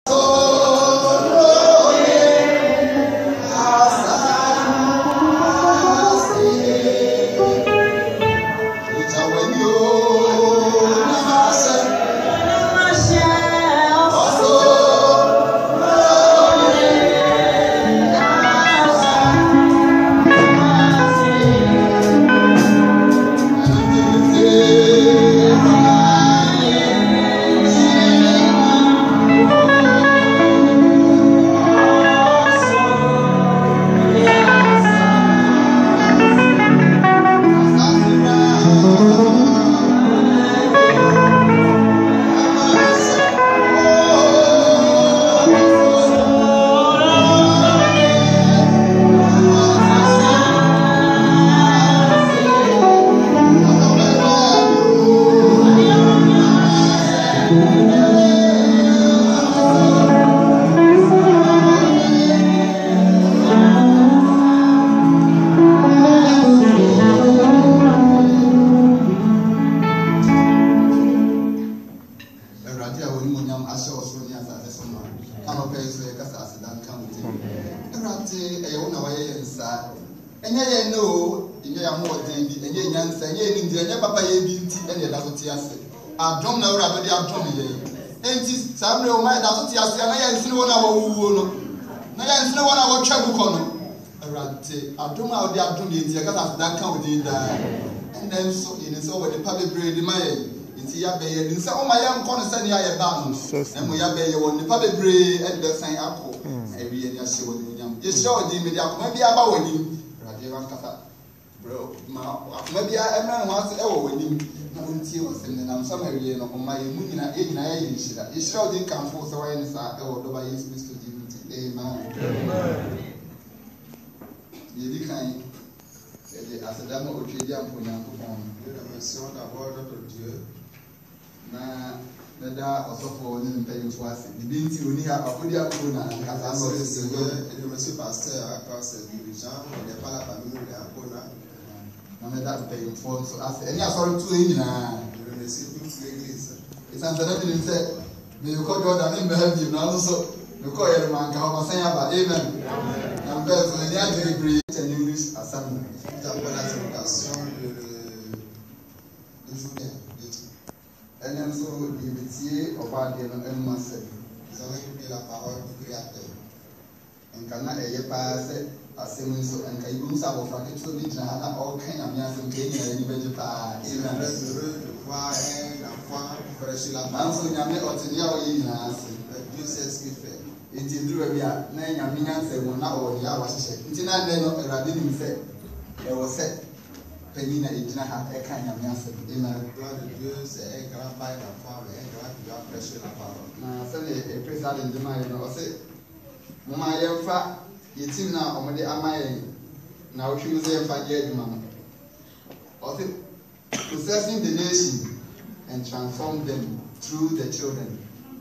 Possessing the nation and transform them through the children.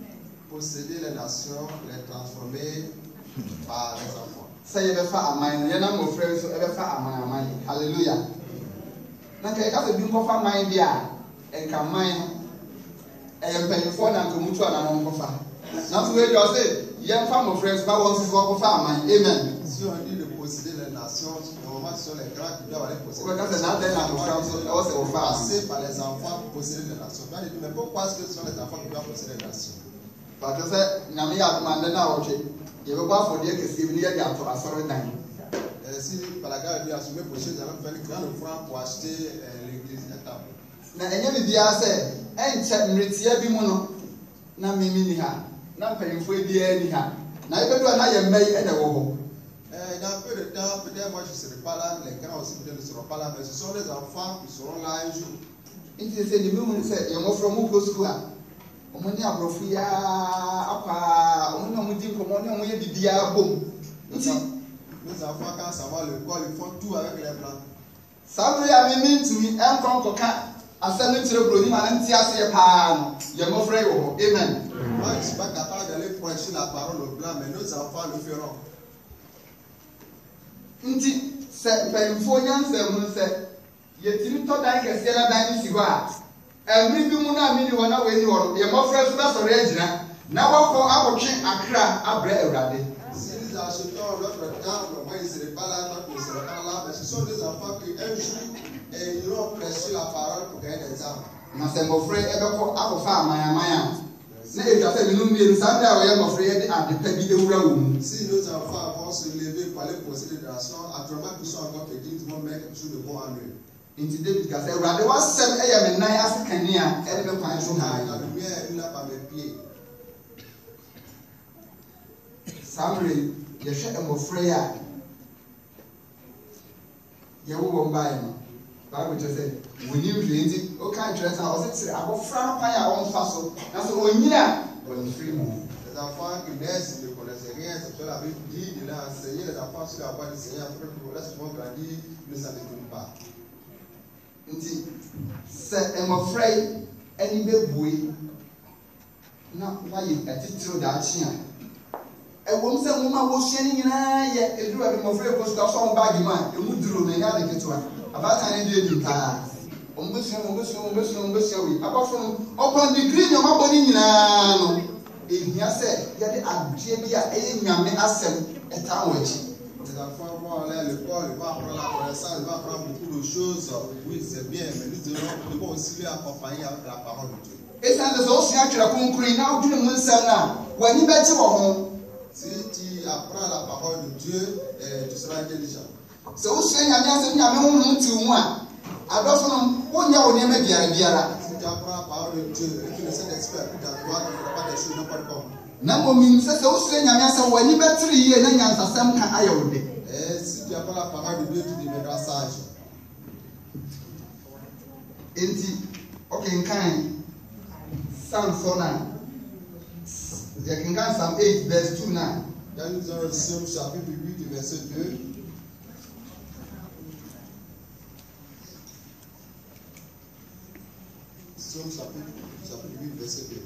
Posséder les nations, les transformer par les enfants. Say ever fa amai, no yana mo friends so ever fa amai. Hallelujah. Na ka ka be nko fa amai bia, enka amai mpanyifo na nkomutu ana mo fa. Na so we just say, yem fa mo friends ba won so ko fa amai. Amen. Si on dit de posséder les nations, normalement ce sont les grands qui doivent aller posséder. Passer par les enfants pour posséder les nations. Mais pourquoi est-ce que ce sont les enfants qui doivent posséder les nations? Parce que c'est Namia demandé à Oche. Il veut pas faut dire que c'est venu à Sorry Time. Si par la gare de assumer pour chez nous faire une grande offrande pour acheter l'église étape. Na enye bi ase enche mretie bi mu no na mimi ni ha na mpanyimfo bi ani ha na ibedu na ye mai e de wo ho. Dans un peu de temps, peut-être moi je ne serai pas là, les grands aussi peut-être ne seront pas là, mais ce sont les enfants qui seront là un jour. Il se dit, nous c'est un offre mon close quoi. On m'a dit à profia, à on m'a dit comment on y a bibia bon. Les enfants quand ça va le corps, ils font tout avec les blancs. Ça veut dire même tu mi un con coca, à ça nous tire produit malin tia c'est pas. Il m'offre au amen. Moi je ne suis pas capable d'aller prêcher la parole aux blancs, mais nos enfants le feront. Nti se mpanyimfo nyansa mu se yetimi to dan kese na dan si ho a emri bi mu na amini wona we ni wo ye mofra so ba sore agina na wakɔ abɔtwe akra abrɛ awurade. S'ils achètent notre temple, moi ils seraient pas là, moi ils seraient pas là, mais ce sont des enfants qui un jour ils iront prêcher la parole pour gagner des âmes. Na sɛ mmɔfra ɛbɛkɔ akɔfa amanyaman a na etwa sɛ minnu mmienu saa bere a wɔyɛ mmɔfra yɛ de adepa bi ewura wɔn mu. Si nos enfants vont se lever pour aller poser des nations, actuellement ils sont encore petits, ils vont mettre quelque chose de bon en eux. Nti David ka sɛ awurade wasɛm ɛyɛ me nan ase kanea ɛde bɛ kwan so La maa. lumière est là par mes pieds. Saa mmere yɛhwɛ mmɔfra yi a yɛwo wɔn baeɛ no Bible kyerɛ sɛ wɔnim hwee nti ɔka kyerɛ sɛ ɔsɛ kyerɛ abɔfra no kwan a wɔmfa so na sɛ ɔnyini a wɔmfiri mu. Les enfants qui naissent ne connaissent rien, c'est pour la Bible dit de leur enseigner les enfants sur la voie du Seigneur, après lorsqu'ils vont grandir, ils ne s'en détournent pas. Nti sɛ mmɔfra yi ani bɛbue na wayɛ atitiriw daakye a ɛwɔm sɛ nwoma a wɔsua no nyinaa yɛ ɛduru a mmɔfra yi kɔ so ka sɔ wɔn baage mu a ɛmu duro na ɛnyɛ ade ketewa abaatan ne deɛ di paa wɔn bɛsua wei abɔfra no ɔpɔn digiri nneɛma bɔ ne nyinaa no ehia sɛ yɛde adeɛ bi a ɛyɛ nyame asɛm ɛtaa wɔn akyi. Les enfants vont aller à l'école, ils vont apprendre la connaissance, ils vont apprendre beaucoup de choses. Oui, c'est bien, mais nous devons aussi les accompagner avec la parole de Dieu. Ɛsan sɛ ɔsua atwerɛ konkri na ɔdwene mu nsɛm na w'ani bɛgye wɔ ho. Si tu apprends la parole de Dieu, tu seras intelligent. Sɛ ɔsua nyame asɛm nyame honhom tiw mu a adɔfo no wonyɛ wo nneɛma biara. Si tu apprends la parole de Dieu et tu ne sais d'expert dans toi, tu ne feras pas des choses n'importe comment. Na mmom sɛ ɔsua nyame asɛm w'ani bɛtere yie na nyansasɛm ka ayɛ wo de. Et si tu apprends la parole de Dieu, tu deviendras sage. Enti ɔkenkan Psalm 4:9. Yɛkenkan Psalm 8 verse 2:9. Dans nous avons le Psaume chapitre 8 verset 2. Psaume chapitre 8 verset 2.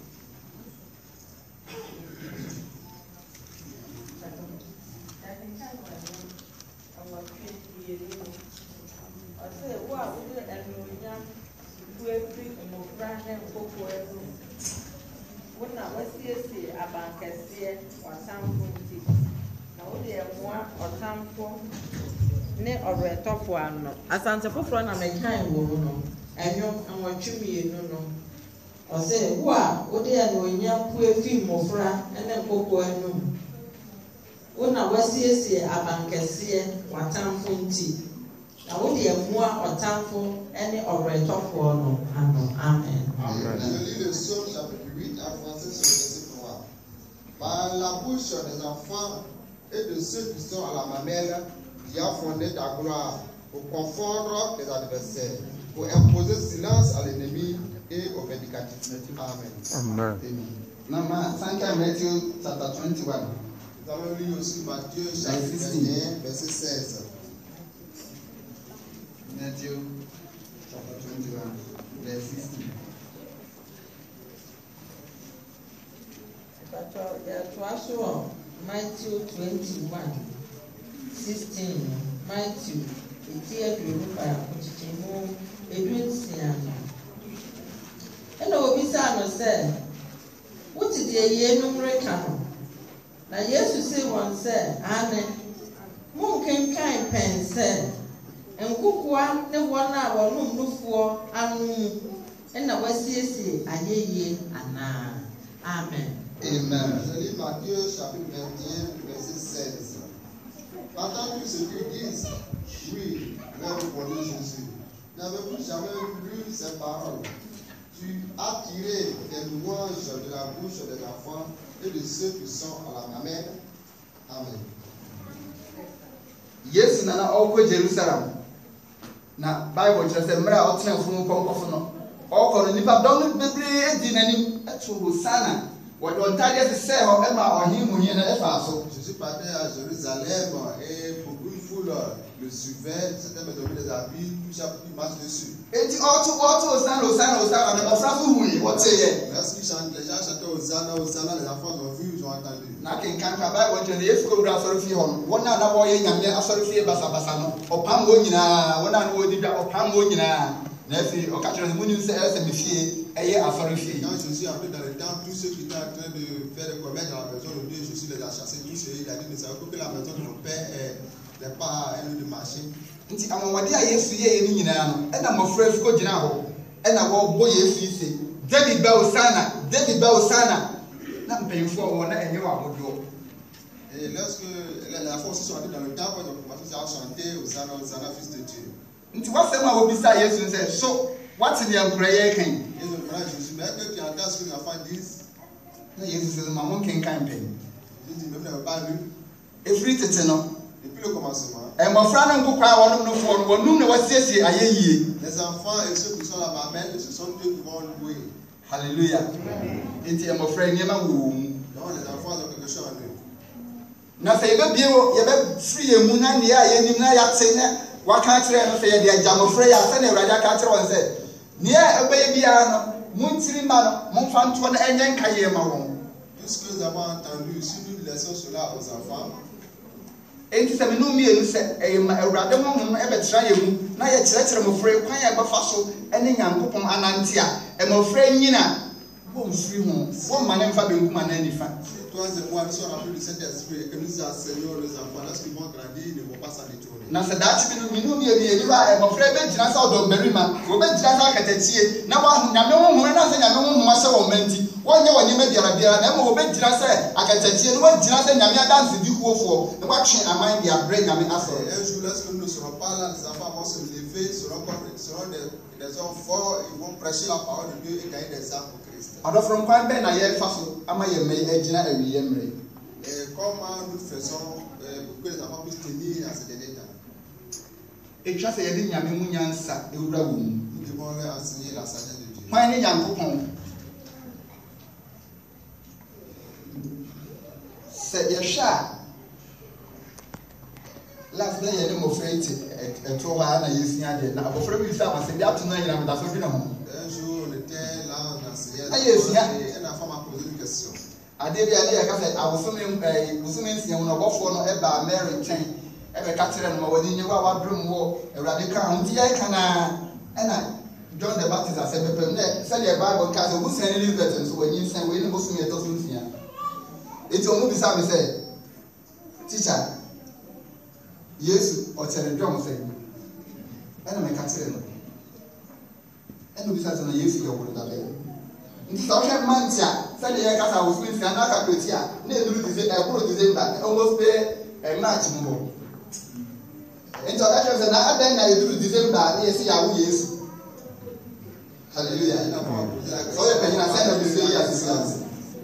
Wona wasiesie abankɛseɛ watamfo nti na wode ɛmoa ɔtamfo ne ɔbrɛtɔfo ano asante foforɔ na mekan wɔ mu no ɛnwom nwɔtwe mmienu no ɔsɛ wo a wode anuonyam pue fi mmɔfra ne nkokɔ anum wona wasiesie abankɛseɛ watamfo nti na wode ɛmoa ɔtamfo ne ɔbrɛtɔfo no ano amen. Je lis le Psaume chapitre 8 en français sur le verset 3. Par la bouche des enfants et de ceux qui sont à la mamelle, qui a fondé ta gloire pour confondre tes adversaires, pour imposer silence à l'ennemi et au vindicatif. Amen. Amen. Matthew chapter 21. Nous allons lire aussi Matthieu chapitre 21, verset 16. Matthew chapter 21, verse 16. Matthew 21, 16. Matthew, and Obisa no said, what is the year numerical? Now, yes, you say one said, Anne, Moon can kind pen said, and cook one, the 1 hour, no for, and I was say, I ye, and amen. Amen. Je lis Matthieu chapitre 21, verset 16. Entends-tu ce qu'ils disent? Oui, leur répondit Jésus. N'avez-vous jamais lu ces paroles? Tu as tiré des louanges de la bouche des enfants et de ceux qui sont à la mamelle. Amen. Yes, nana ɔkɔ Jerusalem. Na Bible kyerɛ sɛ mmerɛ a ɔtena funu pɔnkɔfo no ɔkɔ no nipa dɔm no bebree di n'anim ɛto Hosanna. Jésus partait à Jérusalem et pour une foule le suivait, certains me donnaient des habits, tout ça, il marche dessus. Lorsqu'ils chantent, les gens chantaient Hosanna, Hosanna, les enfants ont vu, ils ont entendu. na fi o ka kyerɛ mu ni sɛ ɛsɛ me fie ɛyɛ afɔre fie. Quand Jésus a appelé dans le temps tous ceux qui étaient en train de faire des commerces dans la maison de Dieu, Jésus les a chassés tous ceux. Il a dit, ne savez pas que la maison de mon père n'est pas un lieu de marché. Nti amawade a Yesu yɛ ni nyinaa no ɛna mmɔfra fi kɔ gyina hɔ ɛna wɔbɔ Yesu ise David ba Osana na mpanyinfoɔ wɔ na ɛnyɛ wɔ ahodoɔ. Et lorsque la fois aussi sont entrés dans le temple, ils ont commencé à chanter Hosanna, Hosanna, fils de Dieu. Nti wasɛm a wɔbisa Yesu sɛ so wate deɛ nkora yɛ kan. Ils ont demandé à Jésus, mais est-ce que tu entends ce que les enfants disent? Na Yesu sɛ ma mo nkenkan mpɛn. Jésus dit, même n'avait pas lu. Efiri tete no. Depuis le commencement. Mmɔfra no nkokɔ a wɔnom no foɔ no wɔnum na wɔsiesie ayɛ yie. Les enfants et ceux qui sont là bas même, ce sont eux qui vont louer. Hallelujah. Nti mmɔfra nneɛma wɔ wɔn mu. Donc les enfants ont quelque chose en eux. Na sɛ yɛbɛbie wɔ yɛbɛfiri yɛn mu na nea a yɛnim na yɛate ne waka akyerɛ no sɛ yɛde agya mmɔfra yi asɛ na Awurade aka akyerɛ wɔn sɛ nea ɛbɛyɛ biara no montiri ma no momfa ntoɔ no ɛnyɛ nkayɛ ma wɔn. Puisque nous avons entendu, si nous laissons cela aux enfants, enti sɛ menu mmienu sɛ ɛyɛ ma Awurade honhom no ɛbɛtena yɛn mu na yɛkyerɛkyerɛ mmɔfra yi kwan a ɛbɛfa so ɛne Nyankopɔn anante a mmɔfra yi nyina wɔmfiri ho wɔmma ne mfa benkum anaa nifa. toi et moi, nous sommes remplis de cet esprit et que nous enseignons les enfants, lorsqu'ils vont grandir, ils ne vont pas s'en détourner. Na sɛ daakye bi no minu mmienu ba mmɔfra bɛgyina sɛ ɔdɔ mmarima wɔbɛgyina sɛ akatakyie na nyame honhom na sɛ nyame honhom ahyɛ wɔn ma nti wɔnyɛ wɔn nneɛma biara na mmom wɔbɛgyina sɛ akatakyie no wɔgyina sɛ nyame adanse di kuofoɔ na wɔatwe aman de abrɛ nyame asɔre. Un jour, lorsque nous ne serons pas là, les enfants vont se lever, seront des hommes forts, ils vont prêcher la parole de Dieu et gagner des âmes pour Christ. Adɔfo nkwan bɛn na yɛfa so ama yɛn mma agyina awieɛ mmerɛ. Et comment nous faisons pour que les enfants puissent tenir à ce dernier temps? Etwa sɛ yɛde nyame mu nyansa ewura wɔ mu. Nous devons leur enseigner la sagesse de Dieu. Hwan ne Nyankopɔn? Sɛ yɛhwɛ a last day yɛde mmɔfra yi te ɛto hɔ a na yɛsua deɛ na abɔfra bi sɛ amasɛ bi ato no anyina meda so dwene ho. Un jour, on était là, on enseignait. Et une femme a posé une question. Adeɛ bi a ne yɛka sɛ abosome nsia mu na ɔbɔfoɔ no ɛbaa Mary nkyɛn ɛbɛka kyerɛ no ma wɔde nye wo a wadom wɔ Awurade ka ho nti yɛka na ɛna John the Baptist asɛ pɛpɛm dɛ sɛdeɛ Bible ka sɛ ɔbusua ne Elizabeth nso wɔnyi nsɛn wei ne bosom yɛtɔ so nsia enti ɔmo bisa me sɛ teacher Yesu ɔkyerɛ John sɛ ɛna mɛka kyerɛ no ɛna obisa sɛ na Yesu yɛ woro dabɛ nti sɛ ɔhwɛ mmanti a sɛdeɛ yɛka sɛ abosom nsia na aka kɔti a na ɛduru December almost pɛ March mu hɔ nti ɔka kyerɛ sɛ na adɛn na ɛduru December na yɛsi yɛawo Yesu. Hallelujah. So ɔyɛ panyin a sɛ na ɔde sɛ yi asesa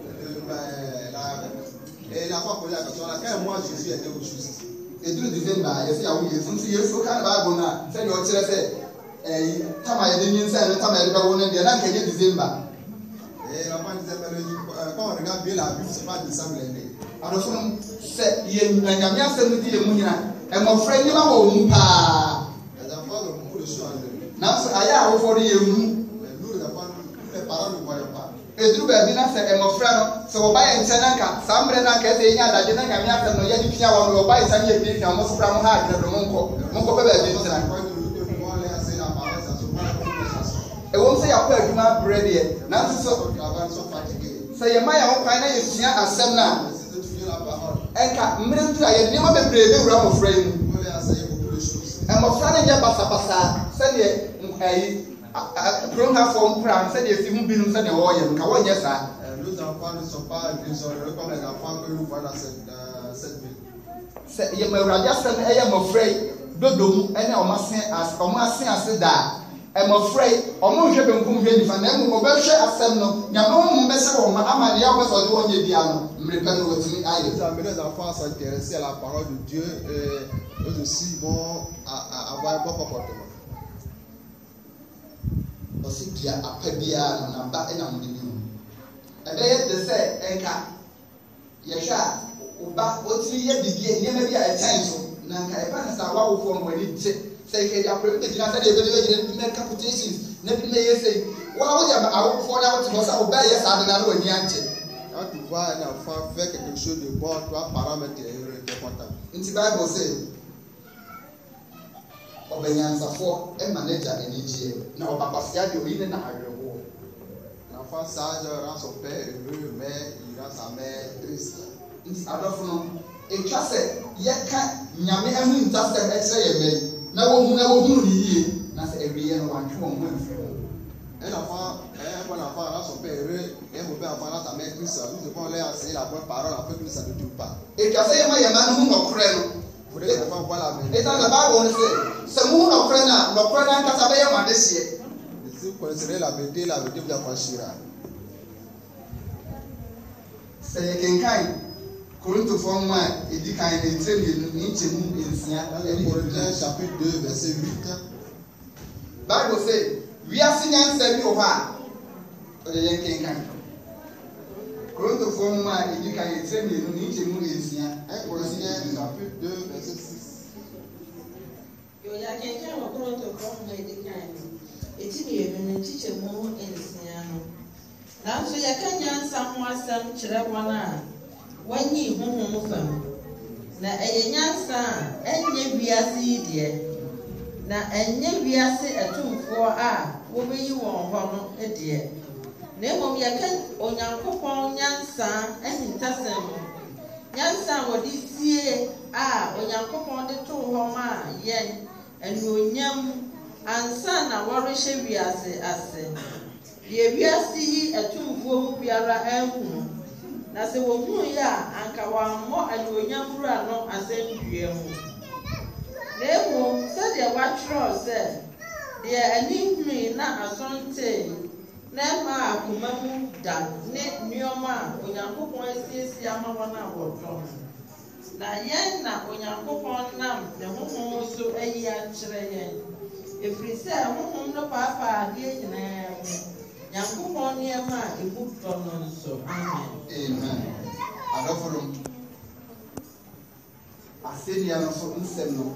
la fois posé la question, quand moi Jésus était au juste. Ɛduru December yɛsi yɛawo Yesu nti Yesu ka ne Bible na sɛdeɛ ɔkyerɛ sɛ tam a yɛde nyinsɛn no tam a yɛde bɛwo no deɛ na nka ɛnyɛ December. Et la femme disait, mais quand on regarde bien la Bible, c'est pas décembre l'année. Adɔfo no sɛ yɛn nyame asɛm no di yɛn mu nyina mmɔfra nneɛma wɔ wɔn mu paa. Les enfants ont beaucoup de choses en eux. Nanso ayɛ a awofoɔ no yɛn mu. Mais nous les enfants, les parents ne voyons pas. Ɛduru baabi na sɛ mmɔfra no sɛ wɔba yɛn nkyɛn na nka saa mmerɛ na nka ɛsɛ yɛnya adagye na nyame asɛm no yɛde pia wɔn no wɔba yɛn nkyɛn yɛ pia wɔn so kora mo ha adwene do monkɔ bɛ baabi ntena. Ɛwɔ sɛ yɛakɔ adwuma brɛ deɛ nanso so sɛ yɛma yɛn ho kwan na yɛsua asɛm no a ɛnka mmerɛ ntu a yɛde nneɛma bebree bɛwura mmɔfra yi mu. Mmɔfra no nyɛ basabasa sɛdeɛ kuronkafoɔ nkura sɛdeɛ si mu binom sɛdeɛ wɔyɛ nka wɔnyɛ saa. Nos enfants ne sont pas désordonnés comme les enfants que nous voyons dans cette ville. Sɛ yɛma Awurade asɛm no ɛyɛ mmɔfra yi dodom ɛne ɔmo ase ase daa. Mmɔfra yi ɔmo nhwɛ benkum hwɛ nifa na mmom ɔbɛhwɛ asɛm no nyame honhom bɛhyɛ wɔn ma ama deɛ ɔbɛsɛ ɔde wɔn nyɛ bia no mmerɛ pɛ no wɔtumi ayɛ. Vous amenez les enfants à s'intéresser à la parole de Dieu et eux aussi vont avoir un bon comportement. Ɔsi bia apa biara no na ba ɛna mo de bi mu ɛbɛyɛ te sɛ ɛnka yɛhwɛ a ɔba ɔtumi yɛ bibi nneɛma bi a ɛkyɛn so na nka ɛba ne saa wawofoɔ mo ani gye sɛ ɛkɛdi akɔrɔ bi gyina sɛ deɛ ɛbɛde bɛgyina bi mɛ capitations na bi mɛ yɛ sɛ wɔn a wɔyɛ awofoɔ na wɔte hɔ sɛ ɔbɛyɛ saa de na wɔn ani agye. Quand tu vois un enfant faire quelque chose de bon, toi parent mais tu es content. Nti Bible sɛ Obenyansafo e manager enijie na obapasia de oyine na arewo. L'enfant sage rend son père heureux, mais il rend sa mère triste. Adolfo no etwa se yeka nyame ahu ntasem e kire ye mei na wo hu ni yie na se ewiye no wantwe won ho amfiri. Un bon enfant rend son père heureux, et un mauvais enfant rend sa mère triste. Nous devons leur enseigner la bonne parole afin que ça ne dure pas. Etwa se yema yema no hu nokore no. Pour les enfants voient la vérité. Et dans la Bible on se mu hu nokore na nkasa be ye madesie. Si vous connaîtrez la vérité vous affranchira. Se yekenkai Korinto forme edi kan ne tremienu ni chemu ensia. Corinthiens chapitre 2 verset 8. Bible say we are singing sebi o ha. O de yekenkai. Korinto forme edi kan ne tremienu ni chemu ensia. Corinthiens chapitre 2 verset 6. Yo ya kenkan o Korinto forme edi kan. Eti ni enu ni chemu ensia no. Nanso yakanya nsam asam kyerɛ wɔn a wanyi honhom fam na ɛyɛ nyansa a ɛnyɛ wiase yi deɛ na ɛnyɛ wiase atumfoɔ a wɔbɛyi wɔn hɔ no deɛ na mmom yɛka onyankopɔn nyansa ahintasɛm nyansa a wɔde sie a onyankopɔn de too hɔ ma yɛn anuonyam ansa na wɔrehyɛ wiase ase deɛ wiase yi atumfoɔ mu biara ahu na se wo hu ya anka wa mo anuonyam bura no asendua mu na emu se de wa tro se de ani humi na asonte na ma akoma mu da ne nioma onyankopon asiesi ama wona wodo na yen na onyankopon nam ne honhom so ayi a kyerɛ yen efiri se honhom no papa de nyina Yankopon niema ebu tono nso. Amen. Adoforo. Asenia no so nsem no.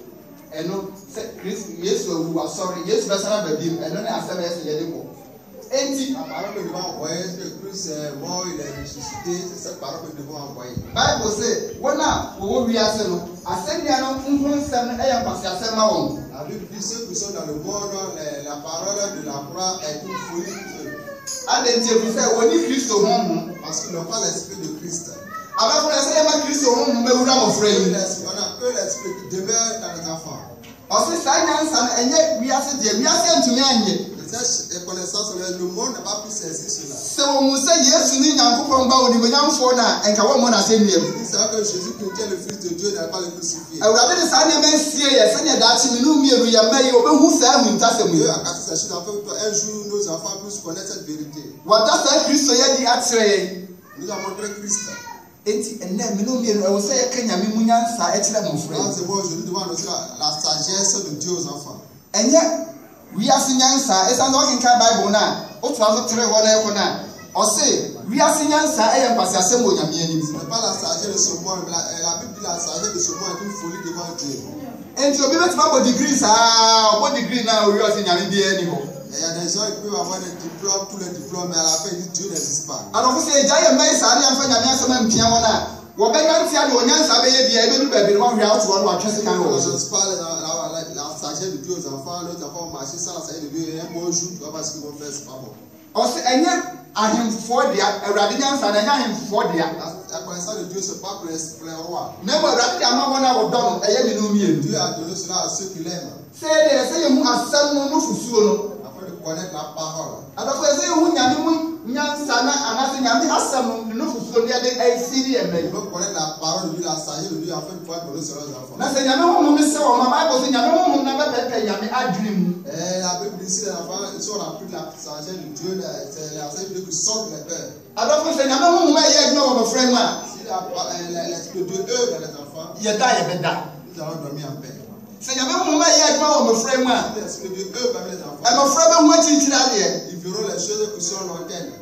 Eno se Christ Yesu awu asori Yesu besara babim eno ne asem ese yede ko. Enti La parole que nous devons envoyer, c'est que Christ est mort, il est ressuscité, c'est cette parole que nous devons envoyer. Bible say wona wo wiase no asenia no nsem no eya mpase asem ma won. La Bible dit ceux qui sont dans le monde, la parole de la croix est une folie pour eux. Adenti say woni Kristo honhom Parce qu'ils n'ont pas l'esprit de Christ. abafo say yema Kristo honhom mewura mo frɛ. On a que l'esprit qui demeure dans les enfants. Ɔse saa nyansa no enye wiase de wiase ntumi anye. Cette connaissance, le monde n'a pas pu saisir cela. Se wo mu say Yesu ni Nyankopɔn ba odi bonyamfo na enka wo mo na se nuam. Il dit que Jésus qui est le fils de Dieu n'a pas le crucifié. Awurade de saa ne mensie ye se ne daachi mi no mienu ye mai obehu saa muntasem Dieu yi. a cassé sa chaîne afin que un jour nos enfants puissent connaître cette vérité. Wada saa Kristo ye di akyerɛ ye. Nous avons montré Christ. Enti enne mi no mienu e wo say ye kanya mi munyansa e kyerɛ mo frɛ. Quand c'est bon, aujourd'hui devons annoncer la sagesse de Dieu aux enfants. Enye wiase nyansa esan do kinka Bible na otua so tere ho na ekɔ na ɔse wiase nyansa eye mpase asɛm wɔ nyame anim. Ce n'est pas la sagesse de ce monde, mais la Bible dit la sagesse de ce monde est une folie devant Dieu. Enti obi betima bo degree saa obo degree na o wiase nyame bi ani ho. Il y a des gens qui peuvent avoir des diplômes, tous les diplômes, mais à la fin, Dieu n'existe pas. Alors vous savez, j'ai même ça, il y a un peu de nyame mpia wona. Wo be nyanti ade onyansa be ye bia e be du ba bi no hwe out wo no atwese kan wo. Je ne parle la sagesse de Dieu aux enfants, nos enfants vont marcher sans la sagesse de Dieu, et un bon jour, tu vas voir ce qu'ils vont faire, c'est pas bon. Ɔse enye ahemfo dia, Awurade nyansa na enye ahemfo dia. La connaissance de Dieu, c'est pas pour les rois. Na mo Awurade dia ma wona wo dɔ no eye mi no mienu. Dieu a donné cela à ceux qui l'aiment, Se de se ye mu asɛm no no fusuo no. afin de connaître la parole. Adafo se ye hu nyame mu nyansa na anase nyame asɛm no fusuo dia de ai siri e mai. Il faut connaître la parole de Dieu, la sagesse de Dieu, afin de pouvoir donner cela aux enfants. Na se nyame honhom se wo ma Bible se nyame honhom na be pepe nyame adwene mu. La Bible dit ici, les enfants, ils sont remplis de la sagesse de Dieu, c'est la sagesse de Dieu qui sort de les cœurs. Adafo se nyame honhom e ye adwene wo frɛ mu a. Si l'esprit de Dieu œuvre dans les enfants, ye da ye be da. nous allons dormir en paix. Se nyame honhom e ye adwene wo frɛ mu a. Si l'esprit de Dieu œuvre avec les enfants, e mo frɛ be hu akyinkyira ade. ils verront les choses qui sont lointaines.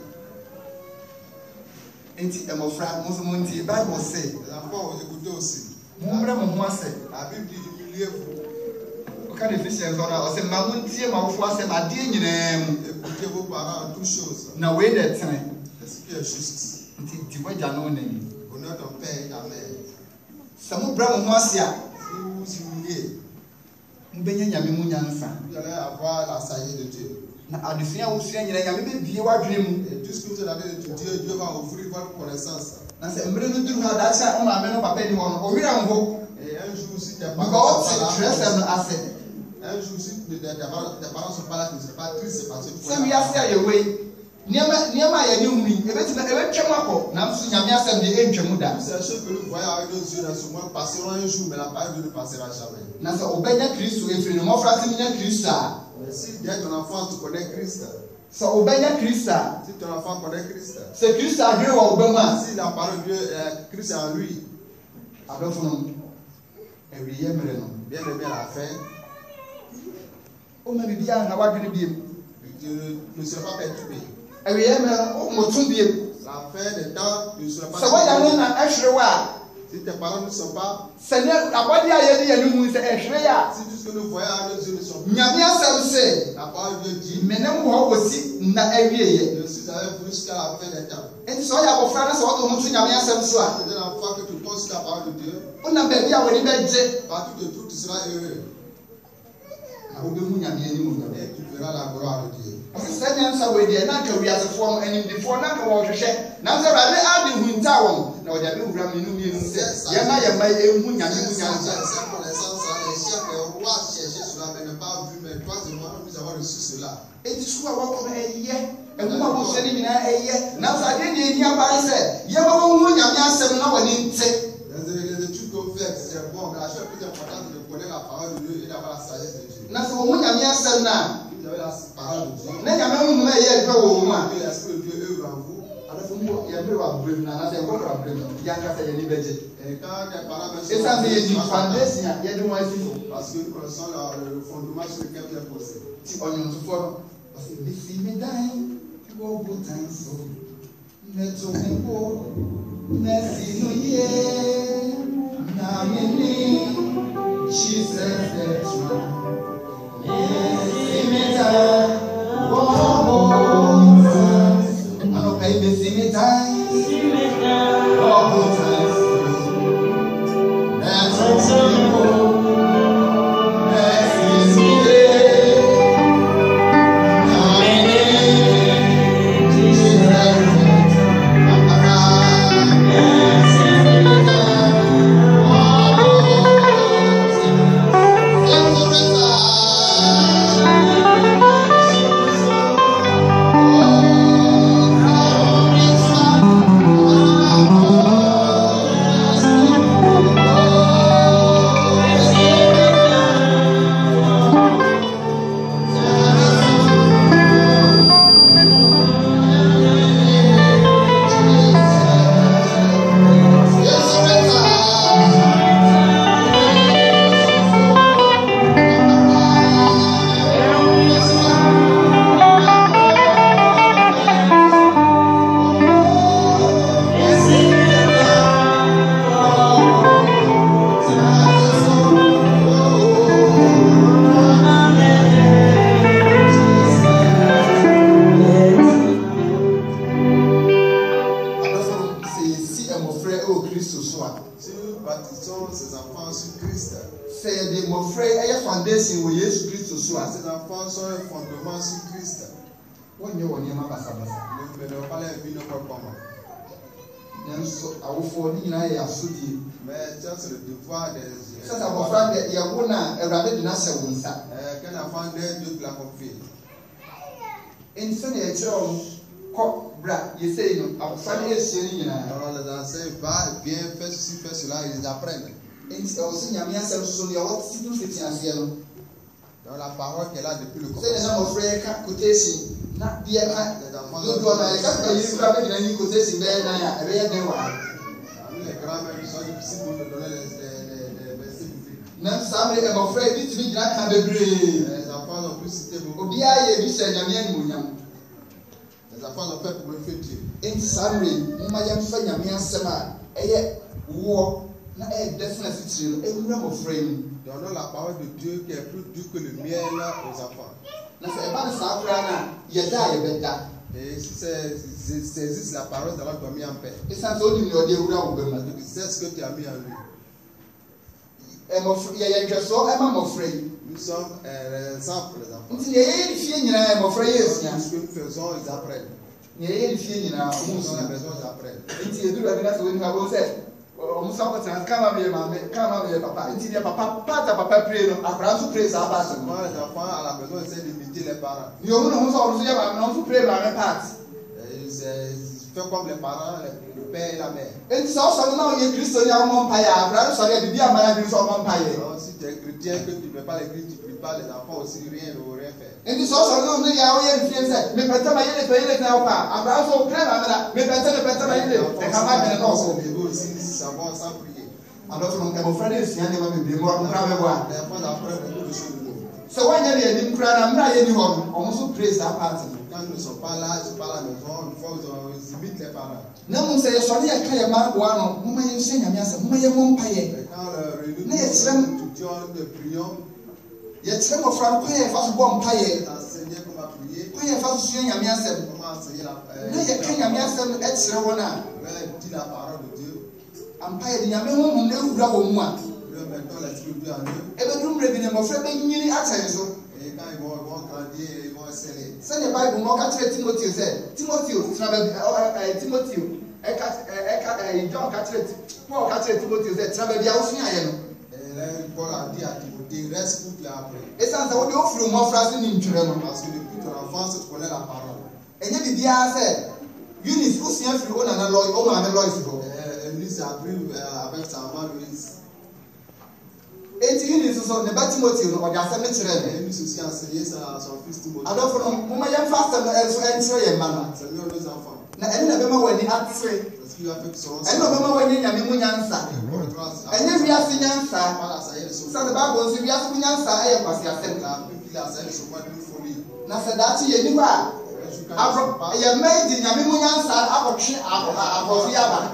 Enti e mo frɛ mo so mo nti Bible say Les enfants vont écouter aussi. mo mbrɛ mo ho ase. La Bible dit humiliez-vous, O ka Ephesians ona o se ma mo ntie ma wo fo ase ma de nyinaa mu. écoutez vos parents en toutes choses. Na we de tene. C'est ce qui est juste. Nti di wagya no na ni. Honneur ton père et ta mère. Se mo brɛ mo ho ase a Si vous vous humiliez, mbɛnya nyame mu nyansa. Vous allez avoir la sagesse de Dieu. Na adesua wo sua nyina nyame bebie wadwene mu. Et tout ce que vous allez étudier, Dieu va ouvrir votre connaissance. Na sɛ mbere no duru ha daakye a maame no papa ni hɔ no owira ngo. Et un jour si tes Because parents sont pas kyerɛsɛm no là, ase. un jour si tes parents sont pas là, tu ne seras pas triste, c'est parce que tu Sɛ wiase a yɛwei nneɛma a yɛne hu yi ɛbɛtwam akɔ nanso nyame asɛm de ɛntwam da. Toutes ces choses que nous voyons avec nos yeux dans ce monde passeront un jour, mais la parole de Dieu ne passera jamais. Na sɛ ɔbɛnya Kristo efiri ne mmɔfra se nya Kristo a. Mais si dès ton enfance tu connais Christ, Sɛ ɔbɛnya Kristo a. si ton enfant connaît Christ, Sɛ Kristo adwene wɔ ɔbɛ mu a. si la parole de Dieu, Christ est en lui, adɔfo no ɛwiyɛ mmerɛ no. bien aimé à la fin, ɔma biribi a nka wadwene biem. tu ne seras pas perturbé. ɛwiyɛ mmerɛ no ɔmoto biem. La fin des temps, tu ne seras pas Sɛ wɔyɛ no na ɛhwere wɔ a. Si tes parents ne sont pas, Sɛ ne abɔde a yɛde yɛn mu sɛ ɛhwere yɛ a. si tout ce que nous voyons avec nos yeux ne sont pas, Nyame asɛm se la parole de Dieu dit, mene mu hɔ wɔsi na ɛwieyɛ. je suis avec vous jusqu'à la fin des temps. Enti sɛ ɔyɛ abɔfra no sɛ wɔde wo ho to Nyame asɛm so a. C'est un enfant que tu poses sur la parole de Dieu, wonam baabi a w'ani bɛgye. partout de tout, tu seras heureux. Na wobɛhu Nyame anim wɔ. Et tu verras la gloire de Dieu. Ɔsɛ sɛ nyansa wɔ deɛ na anka wiasefoɔ no animdifoɔ na anka wɔhwehwɛ nanso Awurade ade huntaa wɔn na ɔde abɛwura mmienu mmienu sɛ yɛma yɛma yɛhu Nyame mu nyansa. Cette connaissance, les chefs, les rois cherchaient cela, mais ne pas vu, mais toi et moi, nous avons reçu cela. Eti sukuu a wɔkɔ no ɛyɛ ɛnwoma a wɔsua no nyinaa ɛyɛ nanso adeɛ deɛ ɛni aba sɛ yɛma wɔhu Nyame asɛm na wɔne nte. Les études que vous faites, c'est bon, mais la chose plus importante, c'est de connaître la parole de Dieu et d'avoir la sagesse de Dieu. Na sɛ wɔhu Nyame asɛm na Vous avez la parole de Dieu. na Nyame honhom a ɛyɛ adwuma wɔ wo mu a. Et l'esprit de Dieu œuvre en vous. adɔfo mu yɛbere wɔ abrɛm no anaasɛ yɛnkɔkɔ abrɛm no yɛankasa yɛni bɛgye. Et quand tes parents me ɛsiane sɛ yɛdi foundation a yɛde wɔn asi so. parce que nous connaissons le fondement sur lequel tu es posé. Ti ɔnwontofoɔ no ɔsɛ bɛsi me dan wɔ botan so mɛto me bo mɛsi no yie na mene Jesus ɛtuma bɛsi me dan wɔ botan so anɔpa yi bɛsi me dan wɔ botan so mɛto me bo mɛsi no yie. Dans la parole qu'elle a depuis le commencement. Les grands-mères sont difficiles pour nous donner les versets bibliques. Les enfants ont pu citer beaucoup. Les enfants ont fait pour le fait Dieu. Donnons la parole de Dieu qui est plus dure que le miel aux enfants. Et si saisissent la parole, ça va dormir en paix. Parce que c'est ce que tu as mis en lui. Nous sommes un exemple pour les enfants. Nti yeye fie nyina mofra yesia. Ce que nous faisons, ils apprennent. Yeye fie nyina Nous sommes à la maison, ils apprennent. Nti edu ba bina so ni ha bo se o musa ko tan kama me papa. Nti dia papa pray no akra so pray sa ba so. Souvent, les enfants à la maison essaient d'imiter les parents. Yo mu no so o so ya ba no so pray ba me part. Ils font comme les parents, le père et la mère. Nti so na o ye Kristo ya mo mpa ya akra so ya bibi amana bi so mo mpa ye. Si tu es chrétien que tu ne fais pas l'église, tu ne pries pas, les enfants aussi rien ne rien faire. Nti so no ya o ye fie se me pata ma ye le na kwa akra so pray ba me pata ma ye le e ka ma be no so. Aussi savoir sans prier. Alors que mon frère est sien de ma bibi mo akra me wa. Les enfants apprennent beaucoup de choses nouveau. So wa nya ye nim kra na mra ye ni ho no o so pray sa part. Quand ils ne sont pas là, ils ne sont pas à la maison, une fois ils imitent les parents. Na mo se so ne ya ka ye ma bo ano mo ma ye nse nyame asa mo ma ye mo mpa ye. Et quand réunit, Ne ye nous prions, ye tere mo fra ko ye fa so bo mpa ye. enseigner comment prier, Ko ye fa so su nyame asa. comment enseigner Na ye ka nyame asa e tere wona. dit la parole de Dieu. Ampa ye nyame ho mo na ewura wo mu a. Nous mettons l'esprit de Dieu en eux. E be dum re bi ne mo fra be nyiri aten so. Et quand ils vont grandir, ils vont exceller. Se ne Bible mo ka tere Timothy se Timothy tra be Timothy John ka tere Paul ka tere Timothy se tra be bia wo sua ye no. Et là, Paul a dit à Timothée, reste où tu as appris. E san se wo de ofuru mo fra se ni ntwere no. Parce que depuis ton enfance, tu connais la parole. Enye bibia se Eunice usia firi ona na Lois o ma na Lois go. Eunice a appris avec sa maman Louise. Enti Eunice so ne ba Timothy no o ja se me kire Et Eunice aussi a enseigné ça à son fils Timothée. adofo no mo ma yem fa se no enso entire ye ma no. C'est mieux nos enfants. Na ene na be ma wani atse. Parce qu'il a fait que son Ene no be ma wani nyame mu nyansa. Enye wi ase nyansa. Sa the Bible so wi ase nyansa e ye kwasi asem. Na se da ti ye ni ba. Abro ye made nyame mu nyansa abotwe abofi aba.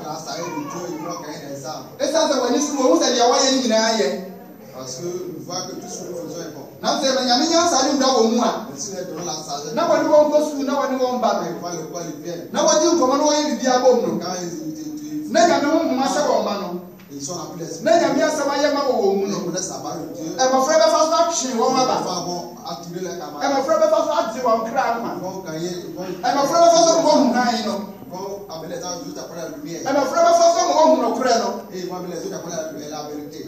Esa se wani su wo se ya wa ye nyina ye. Parce que nous voit que tout ce que nous faisons est bon. Na se nyame nyansa ni ura wo mu a. Mais si nous donnons la sagesse, Na wani wo ko su na wani wo mba. on voit le quoi ils viennent. Na wadi ko no ye bibia bom no. Quand Na nyame mu ma sha wo ma no. ils sont appelés l'esprit. Na nyame asama ye ma wo mu Ils no. connaissent la parole de Dieu. E ma fra be fa so atwe wo ma Les ba. enfants vont attirer les E camarades. ma fra be fa so atwe wo nkra ma. Ils vont gagner, ils vont E ma fra be fa so wo hu nan no. amener les gens juste après la lumière. E ma fra be fa so wo hu no kure no. Et ils vont amener les autres après la vérité.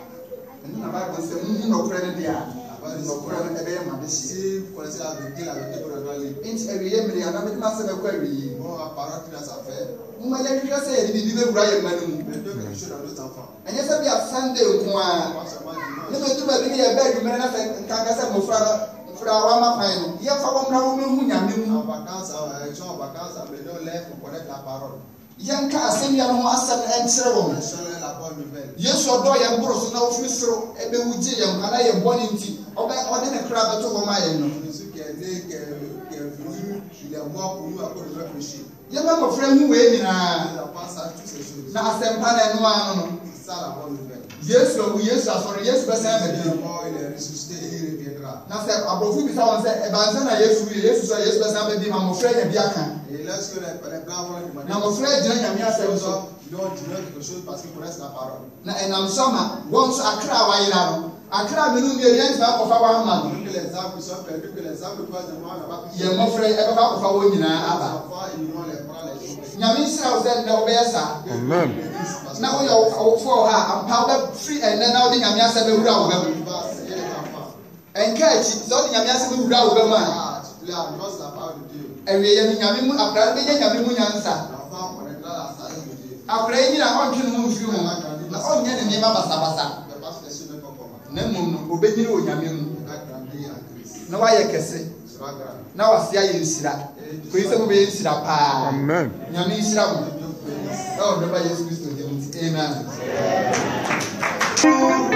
Na Bible se mu no kure ne dia. No kure no e be ma be si. Si vous connaissez la vérité vous donnerez les Inti e wiye mri ana me ma se be kwa wiye. bon la parole qui nous a fait. Mu ma ye hwehwe se ye bibi be wura ye ma no mu. Mais Dieu quelque chose dans nos enfants. Enye se bia Sunday nko a. Pas seulement Ne dimanche. me tu ba bi ye ba du na se nka se mo fra wa ma pan no. Ye fa wo mra wo mehu nyame mu. En vacances, ils sont en vacances, amenons l'air pour connaître la parole. Yanka asem ya no asem enkyere wo. Amenons la bonne nouvelle. Yesu odo ye mboro so na ofiri soro ebe wuje ye nkana ye boni nti ode ne kra beto ho ma ye no. Jésus qui est né, qui est venu, il est mort pour nous à cause de notre péché. Ye ma mo fra hu we nyina. Les enfants savent toutes ces choses. Na asem pa na no ano no. C'est ça la bonne nouvelle. Yesu asori Yesu be sa Il be est mort, il est ressuscité et il reviendra. na se abofu bi sa won se e ba nse na Yesu so Yesu be sa be bi ma mo fra ye bi aka. Et lorsque les blancs vont demander, Na mo fra jina nyame asem ils so. doivent dire quelque chose parce qu'ils connaissent la parole. Na enam soma won so akra wa yira no. Akra me no bi ye nfa ko fa wa ma no. Que les âmes qui sont perdues, que les âmes de troisièmement n'ont pas pu Ye mo fra e be fa ko fa wo nyina les aba. enfants, ils vont les prendre les jours. Nyame sira wo se na wo be sa. Amen. Na wo yo awofo ha ampa wo free ene na wo de nyame asem be wura wo ba. Il va enseigner les enfants. Enkachi so de nyame asem be wura wo ba ma. Ah, tu annonces la parole de Dieu. Ewe ye nyame mu akra be ye nyame mu nyansa. L'enfant connaîtra la sagesse de Dieu. Akra yi na on twene mu mfiri mu. Na on nye ne ma basa basa. Mais parce que ce n'est pas comment. Na mum no obegyire o nyame mu. Il va grandir en Christ. Na wa ye kese. Il sera grand. Na wa sia ye nsira. Ko yi se mu be ye nsira pa. Amen. Nyame nsira mu. Dieu bénisse. Oh, de ba Yesu Kristo je mu. Amen.